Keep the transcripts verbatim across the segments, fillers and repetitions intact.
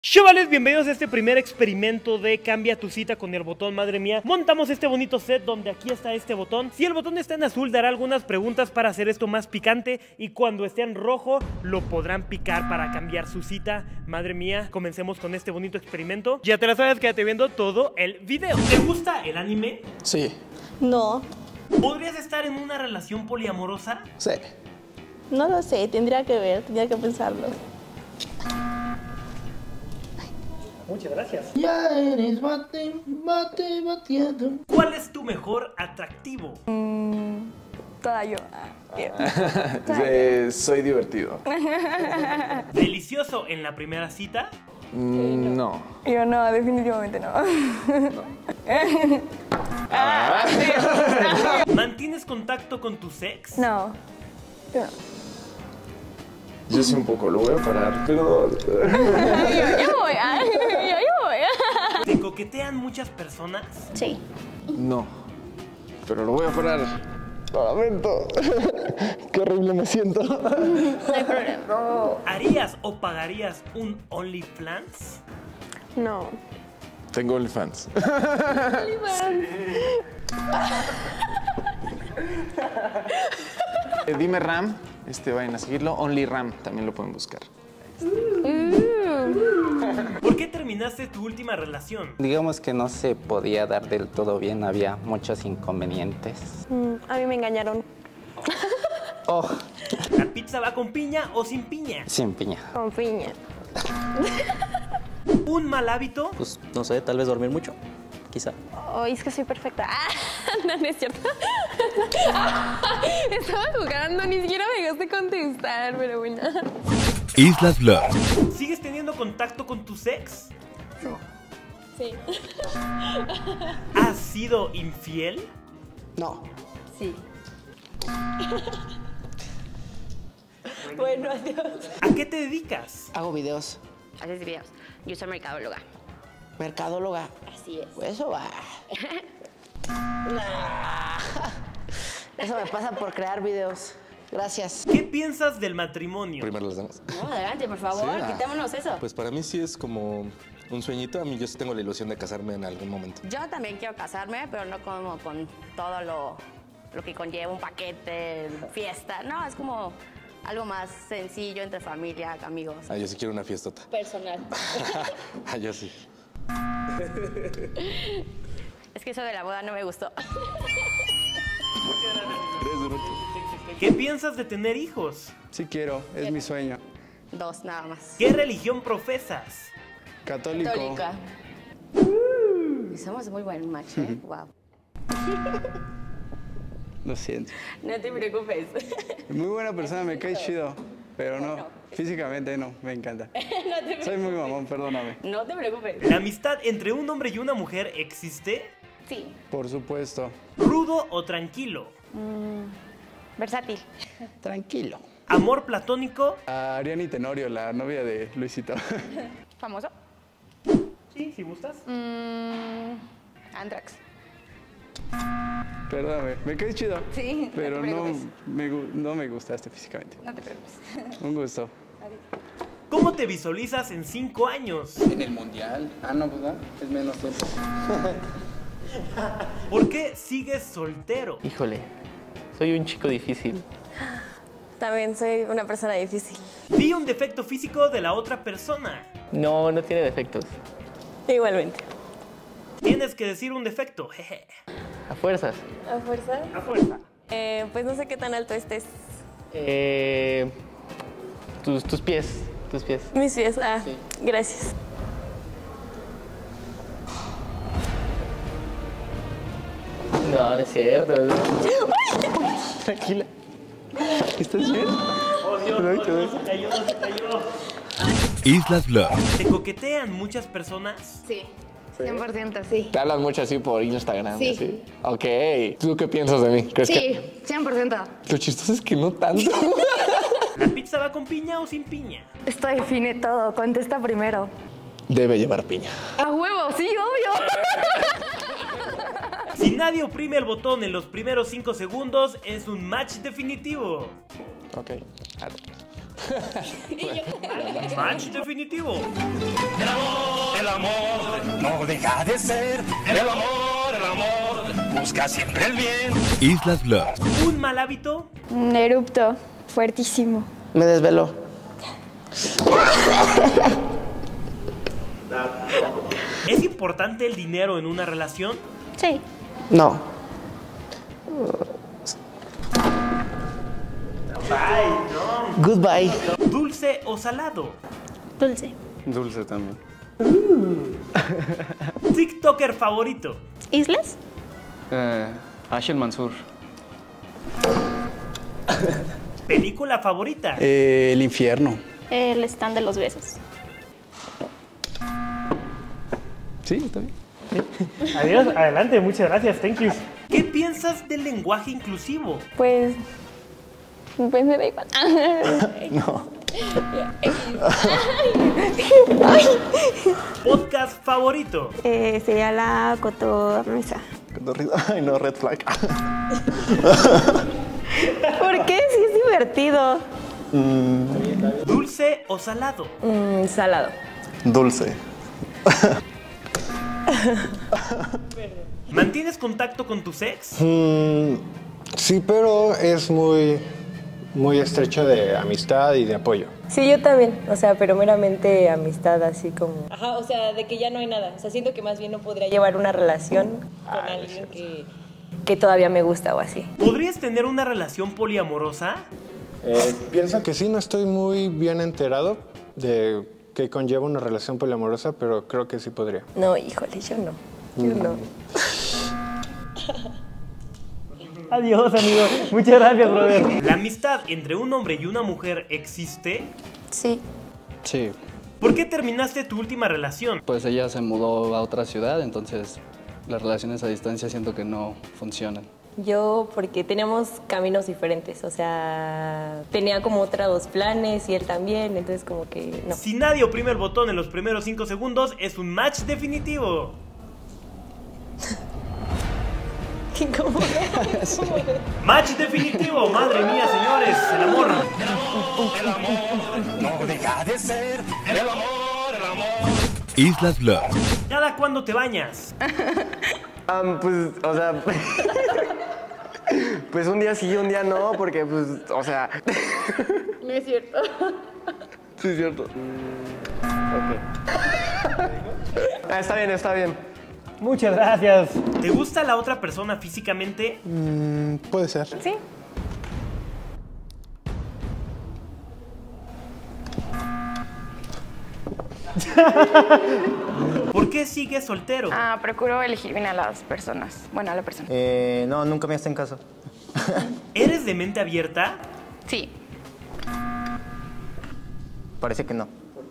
Chavales, bienvenidos a este primer experimento de cambia tu cita con el botón. Madre mía, montamos este bonito set donde aquí está este botón. Si el botón está en azul, dará algunas preguntas para hacer esto más picante, y cuando esté en rojo lo podrán picar para cambiar su cita. Madre mía, comencemos con este bonito experimento. Ya te la sabes, quédate viendo todo el video. ¿Te gusta el anime? Sí. No. ¿Podrías estar en una relación poliamorosa? Sí. No lo sé, tendría que ver, tendría que pensarlo. Muchas gracias. Ya eres bate, bate, bateado. ¿Cuál es tu mejor atractivo? Mm, toda yo. Ah, bien. Sí, soy divertido. ¿Delicioso en la primera cita? Mm, no. Yo no, definitivamente no. ¿Mantienes contacto con tu sex? No. Yo no. Yo sí un poco, lo voy a parar, perdón. Yo, yo voy, ah, yo, yo voy. ¿Te coquetean muchas personas? Sí. No, pero lo voy a parar. Lo lamento. Qué horrible me siento. No hay problema. No. ¿Harías o pagarías un OnlyFans? No. Tengo OnlyFans. Eh, Dime Ram, este, vayan a seguirlo. OnlyRam, también lo pueden buscar. ¿Por qué terminaste tu última relación? Digamos que no se podía dar del todo bien, había muchos inconvenientes. Mm, a mí me engañaron. Oh, ¿La pizza va con piña o sin piña? sin piña. Con piña. ¿Un mal hábito? Pues, no sé, tal vez dormir mucho, quizá. Oh, es que soy perfecta. Ah, no, no es cierto. Estaba jugando, ni siquiera me dejaste contestar, pero bueno. Islas Blur. ¿Sigues teniendo contacto con tu sex? Sí. ¿Has sido infiel? No. Sí. Bueno, adiós. ¿A qué te dedicas? Hago videos. Haces videos. Yo soy mercadóloga. Mercadóloga. Así es. Pues eso va. Nah. Eso me pasa por crear videos. Gracias. ¿Qué piensas del matrimonio? Primero las damas. No, adelante, por favor, Sí, ah. quitémonos eso. Pues para mí sí es como un sueñito. A mí yo sí tengo la ilusión de casarme en algún momento. Yo también quiero casarme, pero no como con todo lo, lo que conlleva un paquete, fiesta. No, es como algo más sencillo entre familia, amigos. Ah, yo sí quiero una fiestota. Personal. Ah, yo sí. Es que eso de la boda no me gustó. ¿Qué piensas de tener hijos? Sí quiero, es mi sueño. Dos, nada más. ¿Qué religión profesas? Católico. Católica. Somos muy buen match, ¿eh? Wow. Lo siento. No te preocupes. Muy buena persona, me cae chido. Pero no, físicamente no, me encanta. No te preocupes. Soy muy mamón, perdóname. No te preocupes. ¿La amistad entre un hombre y una mujer existe? Sí. Por supuesto. ¿Rudo o tranquilo? Mm, versátil. Tranquilo. ¿Amor platónico? A Ariani Tenorio, la novia de Luisito. ¿Famoso? Sí, si gustas. Mm, Anthrax. Perdóname, me cae chido. Sí, no Pero te no preocupes. me, gu- no me gustaste físicamente. No te preocupes. Un gusto. ¿Cómo te visualizas en cinco años? En el mundial. Ah, no, ¿verdad? Es menos tiempo. ¿Por qué sigues soltero? Híjole, soy un chico difícil. También soy una persona difícil. Di un defecto físico de la otra persona. No, no tiene defectos. Igualmente. Tienes que decir un defecto. Jeje. A fuerzas. ¿A fuerza? A fuerza. Eh, pues no sé qué tan alto estés. Eh, tus, tus pies, tus pies. Mis pies, ah, Sí. gracias. No, no es cierto. Tranquila. ¿Estás bien? Oh, Dios, oh, Dios, se cayó, se cayó. Islas Blur. ¿Te coquetean muchas personas? Sí. cien por ciento, sí. Te hablas mucho así por Instagram. Sí. ¿Sí? Ok. ¿Tú qué piensas de mí? ¿Crees Sí, que...? cien por ciento. Lo chistoso es que no tanto. ¿La pizza va con piña o sin piña? Esto define todo, contesta primero. Debe llevar piña. ¡A huevo! Sí, obvio. Si nadie oprime el botón en los primeros cinco segundos, es un match definitivo. Ok. Match definitivo. El amor, el amor, no deja de ser. El amor, el amor, busca siempre el bien. Islas Love. Un mal hábito. Un erupto fuertísimo. Me desveló. ¿Es importante el dinero en una relación? Sí. No. Bye, no. Goodbye. ¿Dulce o salado? Dulce. Dulce también. ¿TikToker favorito? ¿Islas? Eh, Ashel Mansur. ¿Película favorita? Eh, el infierno. El stand de los besos. Sí, está bien. Adiós, adelante, muchas gracias, thank you. ¿Qué piensas del lenguaje inclusivo? Pues... Pues me da igual. No. ¿Podcast favorito? Eh, sería la cotorrisa. Ay, no, red flag. ¿Por qué? Sí es divertido. Mm, ¿Dulce o salado? Mm, salado. dulce. ¿Mantienes contacto con tu ex? Mm, sí, pero es muy, muy estrecho de amistad y de apoyo. Sí, yo también. O sea, pero meramente amistad, así como... Ajá, o sea, de que ya no hay nada. O sea, siento que más bien no podría llevar una relación con Ah, alguien que, que todavía me gusta o así. ¿Podrías tener una relación poliamorosa? Eh, pienso que sí, no estoy muy bien enterado de qué conlleva una relación poliamorosa, pero creo que sí podría. No, híjole, yo no. Yo no. Adiós, amigo. Muchas gracias, brother. ¿La amistad entre un hombre y una mujer existe? Sí. Sí. ¿Por qué terminaste tu última relación? Pues ella se mudó a otra ciudad, entonces las relaciones a distancia siento que no funcionan. Yo, porque teníamos caminos diferentes, o sea, tenía como otros planes y él también, entonces como que no. Si nadie oprime el botón en los primeros cinco segundos, es un match definitivo. ¿Cómo? Match definitivo, madre mía, señores, el amor. El amor, no deja de ser. El amor, el amor. Islas Love. ¿Cada cuándo te bañas? Um, pues, o sea... Pues un día sí, un día no, porque pues, o sea... No es cierto. Sí, es cierto. Ah, está bien, está bien. Muchas gracias. ¿Te gusta la otra persona físicamente? Mm, puede ser. Sí. ¿Por qué sigues soltero? Ah, procuro elegir bien a las personas. Bueno, a la persona. Eh, no, nunca me hacen caso. ¿Eres de mente abierta? Sí. Parece que no.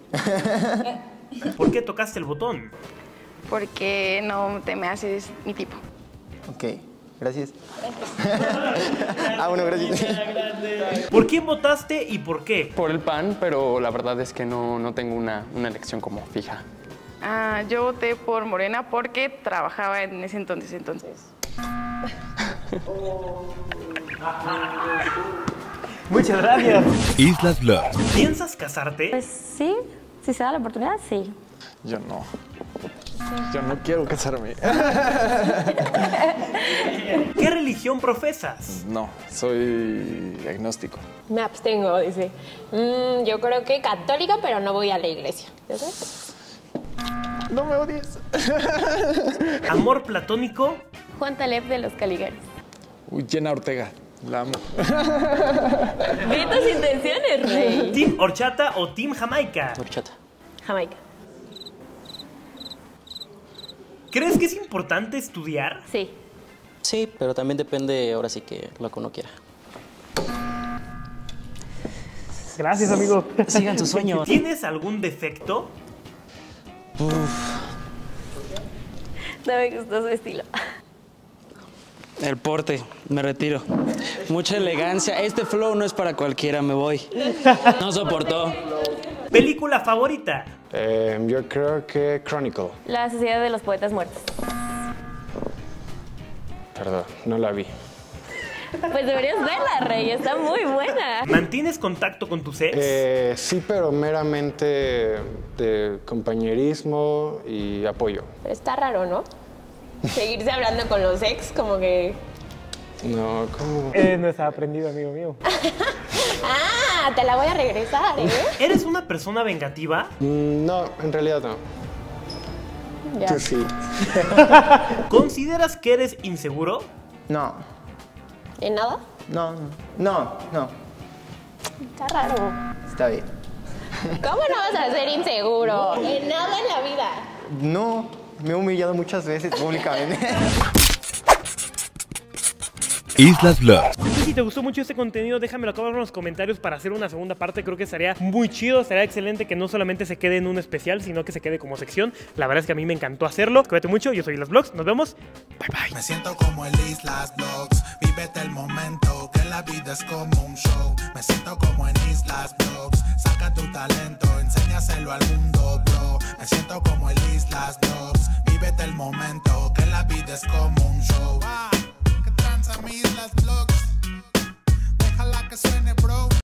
¿Por qué tocaste el botón? Porque no te me haces mi tipo. Ok, gracias. Ah, bueno, gracias. ¿Por quién votaste y por qué? Por el P A N, pero la verdad es que no, no tengo una, una elección como fija. Ah, yo voté por Morena porque trabajaba en ese entonces, entonces. Muchas gracias. Islas Love. ¿Piensas casarte? Pues sí, si se da la oportunidad, sí. Yo no. Yo no quiero casarme. ¿Qué religión profesas? No, soy agnóstico. Me abstengo, dice. Mm, yo creo que católica, pero no voy a la iglesia. ¿Ya sabes? No me odies. ¿Amor platónico? Juan Taleb de los Caligaris. Uy, Jenna Ortega. La amo. Ve tus intenciones, rey. ¿Team horchata o team jamaica? Horchata. Jamaica. ¿Crees que es importante estudiar? Sí. Sí, pero también depende, ahora sí que lo que uno quiera. Gracias, amigo. Sigan sus sueños. ¿Tienes algún defecto? Uf. No me gustó su estilo. El porte, me retiro. Mucha elegancia. Este flow no es para cualquiera, me voy. No soportó. ¿Película favorita? Eh, yo creo que Chronicle. La Sociedad de los Poetas Muertos. Perdón, no la vi. Pues deberías verla, Rey, está muy buena. ¿Mantienes contacto con tus ex? Eh, sí, pero meramente de compañerismo y apoyo. Pero está raro, ¿no? Seguirse hablando con los ex, como que... No, ¿cómo? Eh, no está aprendido, amigo mío. Ah, te la voy a regresar, ¿eh? ¿Eres una persona vengativa? Mm, no, en realidad no. Ya. Tú sí. ¿Consideras que eres inseguro? No, ¿En nada? no, no, no. Está raro. Está bien. ¿Cómo no vas a ser inseguro? En nada en la vida. No, me he humillado muchas veces públicamente. Islas Vlogs. Y si te gustó mucho este contenido, déjamelo acá abajo en los comentarios para hacer una segunda parte. Creo que estaría muy chido, estaría excelente que no solamente se quede en un especial, sino que se quede como sección. La verdad es que a mí me encantó hacerlo. Cuídate mucho, yo soy Islas Vlogs, nos vemos. Bye bye. Me siento como el Islas Vlogs, vívete el momento, que la vida es como un show. Me siento como en Islas Vlogs, saca tu talento, enséñaselo al mundo, bro. Me siento como el Islas Vlogs, vívete el momento, que la vida es como un show. Ah, que tranza mi Islas Vlogs.